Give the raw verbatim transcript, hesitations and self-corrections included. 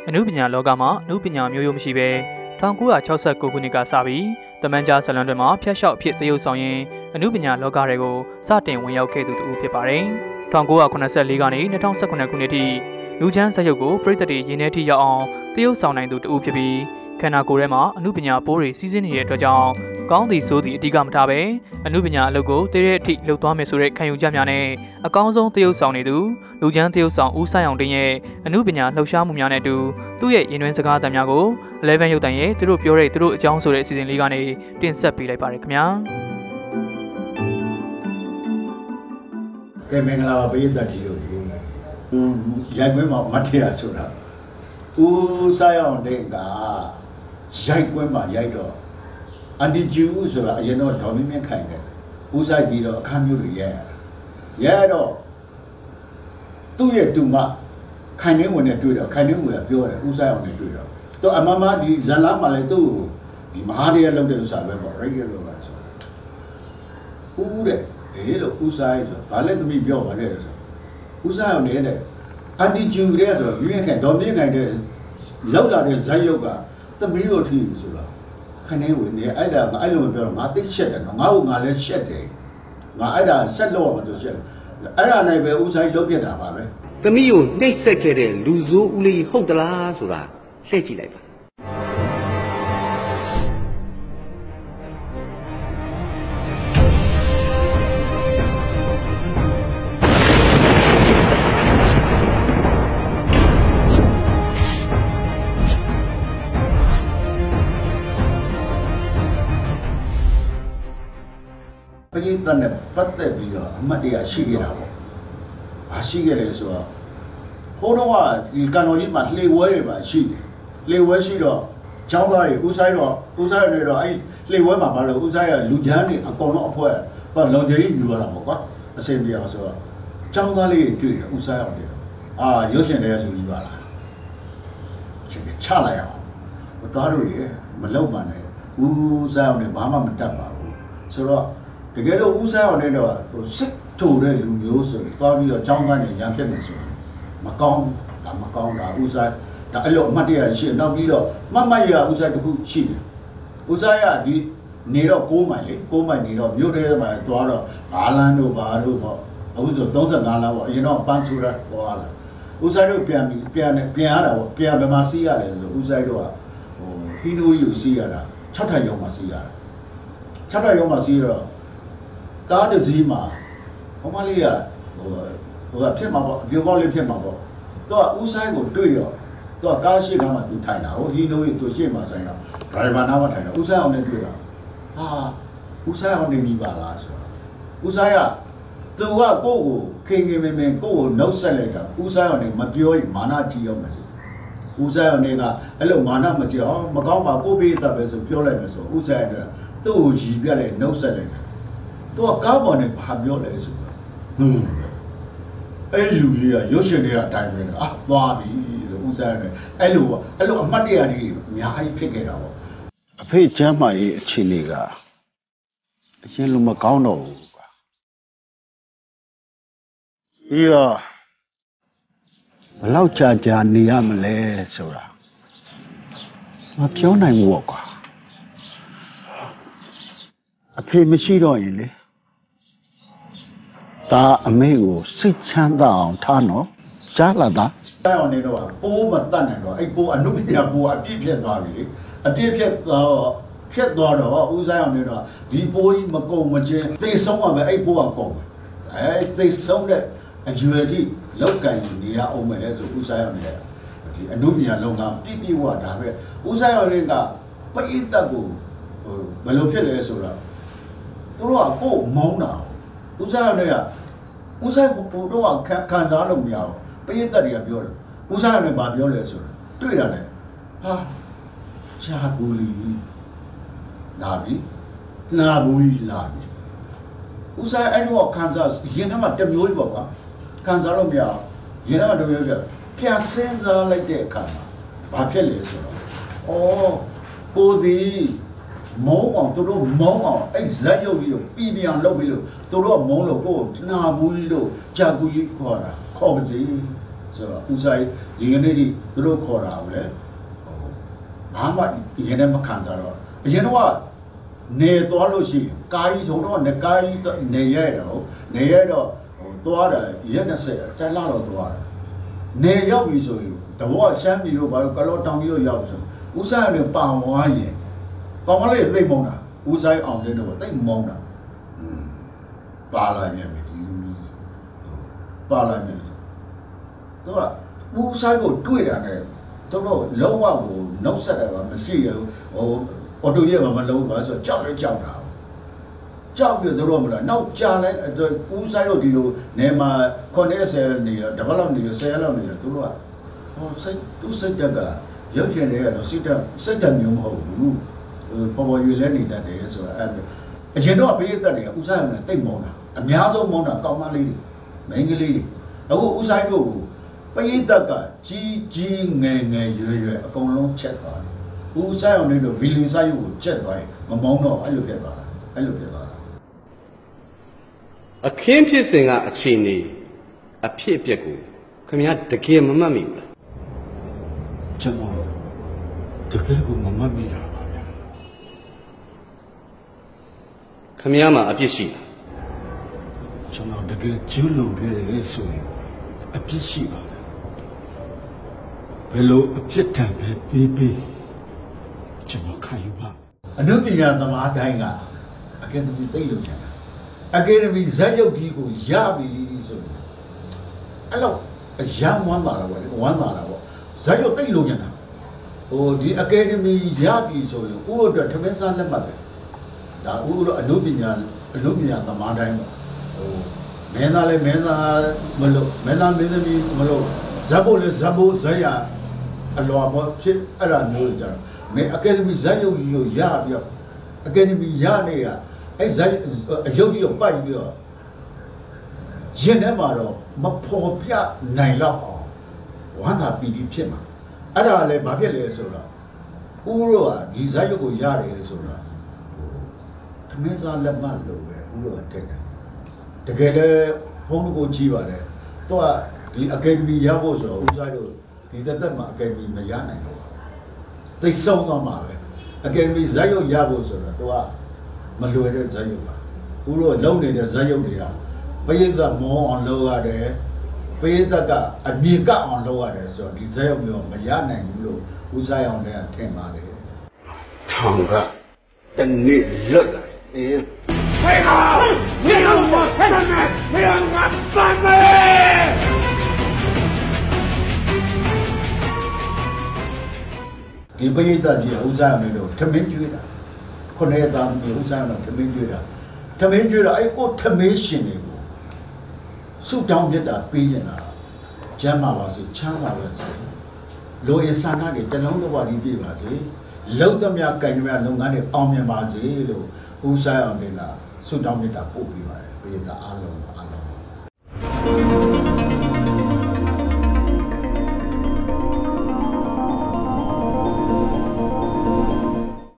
အနုပညာလောကမှာအနုပညာမျိုးရိုးမရှိဘဲ၁၉၆၉ခုနှစ်ကစပြီးတမန်ကျဇလန်တွေမှာဖျက်လျှောက်အဖြစ်တရုပ်ဆောင်ရင်းအနုပညာလောကတွေကိုစတင်ဝင်ရောက်ခဲ့သူတူဖြစ်ပါတယ်။၁၉၇၄ကနေ၂၀၁၈ခုနှစ်ထိလူချမ်းဇာတ်ရုပ်ကိုပြည်သက်တွေရင်းနှီးထိရောက်အောင်တရုပ်ဆောင်နိုင်သူတူဖြစ်ပြီးခန္ဓာကိုယ်ထဲမှာအနုပညာပိုးတွေစီးဆင်းနေတဲ့အတွက်ကြောင့်ကောင်းသည်ဆိုသည်အတိကမထားပဲအနုပညာအလုပ်ကိုတည်တဲ့အထိလှုပ်သွားမယ်ဆိုတဲ့ခံယူချက်များနဲ့အကောင်းဆုံးတရုပ်ဆောင်နေသူလူချမ်းတရုပ်ဆောင်ဦးဆိုင်အောင်တင်ရဲ့အနုပညာလှုပ်ရှားမှုများနဲ့အတူသူ့ရဲ့ရင်တွင်းစကားသံများကိုအလဲဗန်ရုပ်တံရဲ့သူတို့ပြောတဲ့သူတို့အကြောင်းဆိုတဲ့အစီအစဉ်လေးကနေတင်ဆက်ပေးလိုက်ပါရခင်ဗျာကဲမင်္ဂလာပါပရိသတ်ကြီးတို့ရေဟိုရိုက်ကွင်းမှာမတ်တရားဆိုတာဦးဆိုင်အောင်တဲ့ကရိုက်ကွင်းမှာရိုက်တော့အန်တီဂျူဆိုတာအရင်တော့ဒေါ်မင်းမင်းခိုင်တယ်ဦးဆိုင်ဒီတော့အခန်းမျိုးတွေရိုက်ရတာရိုက်တော့သူ့ရဲ့တူမခိုင်နေဝင်နဲ့တွေ့တော့ခိုင်နေဝင်ကပြောတယ်ဦးဆိုင်အောင်နဲ့တွေ့တော့သူအမမဒီဇန်လာမှာလည်းသူ့ဒီမဟာရရလောက်တဲ့ဥစ္စာပဲပေါ့ရိုက်ရလို့ပါဆိုဦးတဲ့အေးလို့ဦးဆိုင်ဆိုဘာလဲသမီးပြောပါနဲ့ဆိုဦးဆိုင်အောင်နေတဲ့အန်တီဂျူတဲ့ဆိုတော့မြင်းခိုင်ဒေါ်မြင်းခိုင်တဲ့လောက်လာတဲ့ဇက်ရုပ်ကသမီးတို့ထီဆိုတာခနဲ့ဝင်နေအဲ့ဒါငါအဲ့လိုမပြောတော့ငါသိရှက်တယ်နော်ငါ့ကိုငါလည်းရှက်တယ်ငါအဲ့ဒါဆက်လို့မှသူရှက်အဲ့ဒါနိုင်ပဲဦးဆိုင်လုပ်ပြတာပါပဲသမီးကိုနှိပ်စက်ခဲ့တဲ့လူဆိုးဦးလေးဟုတ်သလားဆိုတာလှည့်ကြည့်လိုက်ပါပရိသတ်နဲ့ပတ်သက်ပြီးတော့အမှတ်တရရှိခဲ့တာပေါ့။ဘာရှိခဲ့လဲဆိုတော့ဟိုတော့ကဒီကန်တော်ကြီးမှာလှေဝဲတွေပါရှိတယ်။လှေဝဲရှိတော့ចောင်းသားတွေဦးဆိုင်တော့ဦးဆိုင်နေတော့အဲ့လှေဝဲမှာဘာလို့ဦးဆိုင်ကလူချမ်းတွေအကုန်လုံးအဖွဲတော့လုံခြုံရေးယူရတာပေါ့ကွာ။အစင်ပြအောင်ဆိုတော့ចောင်းသားလေးတွေတွေ့တယ်ဦးဆိုင်အောင်တယ်။အာရုပ်ရှင်တွေကလူကြီးပါလား။ချစ်ချလိုက်အောင်။သားတို့ရေမလောက်ပါနဲ့ဦးဆိုင်အောင်လည်းဘာမှမတတ်ပါဘူး။ဆိုတော့တကယ်လို့ဦးဆိုင်အောင်လည်းတော့ဟိုစစ်ထိုတဲ့လူမျိုးဆိုရင်သွားပြီးတော့ចောင်းကနေရံဖြစ်နေဆိုမကောင်းဒါမကောင်းတာဦးဆိုင်ဒါအဲ့လိုအမှတ်တရရှိနောက်ပြီးတော့မမရဦးဆိုင်တစ်ခုရှိတယ်ဦးဆိုင်ကဒီနေတော့၉မိုင်လေ၉မိုင်နေတော့မြို့ထဲမှာသွားတော့ဘာလန်းတို့ဘာတို့ပေါ့အခုဆို၃၅လမ်းပေါ့အရင်တော့ပန်းဆူရသွားလာဦးဆိုင်တို့ပြန်ပြီးပြန်ပြန်ရတာပေါ့ပြန်ဘယ်မှာစီးရတယ်ဆိုဦးဆိုင်တို့ကဟိုဟီနိုယူစီးရတာ၆ထပ်ရုံမှာစီးရတာ၆ထပ်ရုံမှာစီးတော့ကားတစ်စီးမှာခေါမလေးကဟိုဟိုကဖြစ်မှာပေါ့အပြိုပေါက်လေးဖြစ်မှာပေါ့သူကဦးဆိုင်ကိုတွေ့ရောသူကကားရှိခါမှာသူထိုင်တာဟိုဟီနိုကြီးသူရှေ့မှာဆိုင်တော့ဒရိုင်ဘာနားမှာထိုင်တော့ဦးဆိုင်အောင်နဲ့တွေ့တာဟာဦးဆိုင်အောင်နေပြီပါလားဆိုတော့ဦးဆိုင်ကသူကကိုယ့်ကိုခင်ခင်မင်မင်ကိုယ့်ကိုနှုတ်ဆက်လိုက်တာဦးဆိုင်အောင်နေမပြောရင်မာနကြီးရောက်မယ်ဦးဆိုင်အောင်နေကအဲ့လိုမာနမကြီးအောင်မကောင်းပါကိုပေးတတ်ပဲဆိုပြောလိုက်မယ်ဆိုဦးဆိုင်ကသူ့ကိုရည်ပြတဲ့နှုတ်ဆက်လိုက်တယ်သူကကားပေါ်နဲ့ဘာပြောလဲဆိုတော့ဟွန်းအဲ့လူကြီးကရုပ်ရှင်တွေကအတိုင်းပဲအာသွားပြီဆိုဦးဆိုင်ရတယ်အဲ့လိုပေါ့အဲ့လိုအမှတ်တရတွေအများကြီးဖြစ်ခဲ့တာပေါ့အဖေကျမ်းမာရေးအခြေအနေကအရင်လိုမကောင်းတော့ဘူးကွာပြီးတော့ဘယ်လောက်ကြာကြာနေရမလဲဆိုတာမပြောနိုင်ဘူးပေါ့ကွာအဖေမရှိတော့ရင်လေဒါအမေကိုစိတ်ချမ်းသာအောင်ထားနော်ကြားလာတာတိုင်အောင်နေတော့ပိုးမတတ်နိုင်တော့အဲ့ပိုးအနုပညာပိုးအပြည့်ဖြစ်သွားပြီလေအပြည့်ဖြစ်တော့ဖြစ်သွားတော့ဦးဆိုင်အောင်နေတော့ဒီပိုးကြီးမကုံမချင်းသိဆုံးရမယ်အဲ့ပိုးကကုန်တယ်အဲ့သိဆုံးတဲ့အရွယ်ထိလောက်ကင်နေရအောင်မယ်ဆိုဦးဆိုင်အောင်နေဒီအနုပညာလုံကပြည့်ပြည့်ဝတာပဲဦးဆိုင်အောင်လေးကပရိသတ်ကိုဟိုဘယ်လိုဖြစ်လဲဆိုတော့သူတို့ကကိုယ်မောင်းတာဦးဆိုင်ရကဦးဆိုင်ကိုပို့တော့ခံစားလို့မရဘူးပရိသတ်တွေကပြောတယ်ဦးဆိုင်ရကဘာပြောလဲဆိုတော့တွေ့တာလေဟာချာကူလီလာပြီလာဘူးလာပြီဦးဆိုင်အဲ့တော့ခံစားရင်ထဲမှာတမျိုးကြီးပေါ့ကွာခံစားလို့မရဘူးရင်ထဲမှာတမျိုးကြီးပြန်စဉ်းစားလိုက်တဲ့အခါမှာဘာဖြစ်လဲဆိုတော့ဩကိုဒီမောင်းအောင်သူတို့မောင်းအောင်အဲ့ဇက်ရုပ်ကြီးကိုပြပြအောင်လုပ်ပြီးလို့သူတို့မုံလို့ကိုယ်နာဘူးကြီးလို့ကြာကူကြီးခေါ်တာခေါ်ပါစေဆိုတော့ဦးဆိုင်ဒီကနေ့ဒီသူတို့ခေါ်တာကိုလေဘာမှဒီကနေ့မခံစားတော့အရင်တော့နေသွားလို့ရှိရင်ကာကြီးဆိုတော့နေကာကြီးနေရတော့နေရတော့ဟိုသွားတာရက်၂၀တက်လာတော့သွားတာနေရောက်ပြီဆိုရင်တဘောရှမ်းပြည်တို့ဘာလို့ကလောတောင်ကြီးတို့ရောက်ဆိုဦးဆိုင်ကပန်ဝါရင်ကောင်းမလေးသိမ့်မုံတာဦးဆိုင်အောင်တဲ့တော့သိမ့်မုံတာอืมပါလာမြင်ပြီဒီလူကြီးပါလာမြင်သူကဦးဆိုင်ကိုတွေ့တာနဲ့တော့လုံးဝကိုနှုတ်ဆက်တယ်ကမရှိရဘူးဟိုအော်တိုရဲမှာမလုံးပါဆိုကြောက်လဲကြောက်တာကြောက်ပြီးတော့မလားနောက်ကြာလဲဦးဆိုင်တို့ဒီလိုနေမှာခုနှစ်ဆယ်နေတော့တပတ်လောက်နေရဆယ်ရက်လောက်နေရသူတို့ကဟောစိတ်သူစိတ်တက်ကရုပ်ရှင်တွေကတော့စိတ်တက်စိတ်တက်မျိုးမဟုတ်ဘူးပေါ်ပေါ်ရွေလဲနေတတ်တယ်ဆိုတာအဲ့အရင်တော့ပေးသက်တွေကဦးဆိုင်ကတိတ်မုန်းတာအများဆုံးမုန်းတာကောင်းမလေးတွေမိန်းကလေးတွေအခုဦးဆိုင်တို့ပရိသတ်ကကြီးကြီးငယ်ငယ်ရွယ်ရွယ်အကုန်လုံးချက်သွားတယ်ဦးဆိုင်အောင်လေးတို့ဗီလင်ဆိုင်ကိုချက်သွားရင်မမုန်းတော့အဲ့လိုဖြစ်သွားတာအဲ့လိုဖြစ်သွားတာအခင်းဖြစ်စဉ်ကအခြေအနေအဖြစ်အပျက်ကိုခင်ဗျားတကယ်မမှတ်မိဘူးလားကျွန်တော်တကယ်ကိုမမှတ်မိရပါဗျာခင်ဗျားမှာအပြစ်ရှိလားကျွန်တော်တကယ်ကျူးလွန်ခဲ့တယ်ဆိုရင်အပြစ်ရှိပါဘယ်လိုအဖြစ်တံပဲပြီးပြီးကျွန်တော်ခံယူပါအနုပညာသမားတိုင်းကအကယ်ဒမီသိလို့ကျန်တာအကယ်ဒမီဇက်ရုပ်ကြီးကိုရပြီဆိုအဲ့တော့အရန်ဝမ်းပါတော့ဗောလေဝမ်းပါတာဗောဇက်ရုပ်သိလို့ကျန်တာဟိုဒီအကယ်ဒမီရပြီဆိုရင်ဥအတွက်ထမင်းစားလက်မှတ်ပဲဒါဥတော့အနုပညာအနုပညာသမားတိုင်းပေါ့ဟိုမင်းသားလည်းမင်းသားမလို့မင်းသားမင်းသမီးမလို့ဇက်ဖို့လည်းဇက်ဖို့ဇက်ရအလောဘောဖြစ်အဲ့ဒါမျိုးကြတော့မင်းအကယ်ဒမီဇက်ရုပ်ကြီးကိုရပြီးတော့အကယ်ဒမီရနေရအဲ့ဇက်အယုတ်ကြီးကိုပိုက်ပြီးတော့ရင်ထဲမှာတော့မဖော်ပြနိုင်တော့အောင်ဝမ်းသာပီတိဖြစ်မှာအဲ့ဒါလည်းဘာဖြစ်လဲဆိုတော့ဦးတို့ကဒီဇက်ရုပ်ကိုရတယ်ဆိုတော့ထမင်းစားလက်မလို့ပဲဦးတို့ကတက်တယ်တကယ်လည်းဘုန်းတော်ကိုကြီးပါတယ်သူကဒီအကယ်ဒမီရဖို့ဆိုတော့ဦးစားတို့ဒီတက်တက်မှာအကယ်ဒမီမရနိုင်တော့ဘူးသိဆုံးသွားမှာပဲအကယ်ဒမီဇာတ်ရုပ်ရဖို့ဆိုတော့သူကမလွယ်တဲ့ဇာတ်ရုပ်ပါဦးတို့လုံနေတဲ့ဇာတ်ရုပ်တွေကပရိသတ်မောအောင်လုပ်ရတယ်ပရိသတ်ကအမြင်ကအောင်လုပ်ရတယ်ဆိုတော့ဒီဇာတ်ရုပ်မျိုးမရနိုင်ဘူးလို့ဦးစားအောင်လည်းထင်ပါတယ်ထောင်ကတနေ့လွတ်လာအေးဟဲ့ကောင်နေအောင်မဖက်နဲ့နေအောင်ငါပန်းမယ်ဒီပရိသတ်ကြီးဦးစားအောင်လို့ထမင်းကျွေးတာခုနှစ်သားမြေဦးစားအောင်ထမင်းကျွေးတာထမင်းကျွေးတာအဲ့ကိုထမင်းရှင်တွေကိုဆုတောင်းမြတ်တာပေးနေတာကျမ်းပါပါစေချမ်းသာပါစေလိုအင်ဆန္ဒတွေတလုံးတစ်ဝါဒီပြည့်ပါစေလောက်သမျှကံသမျှလုပ်ငန်းတွေအောင်မြင်ပါစေလို့ဦးစားအောင်တွေကဆုတောင်းမြတ်တာပို့ပေးပါတယ်ပရိသတ်အားလုံးအားလုံး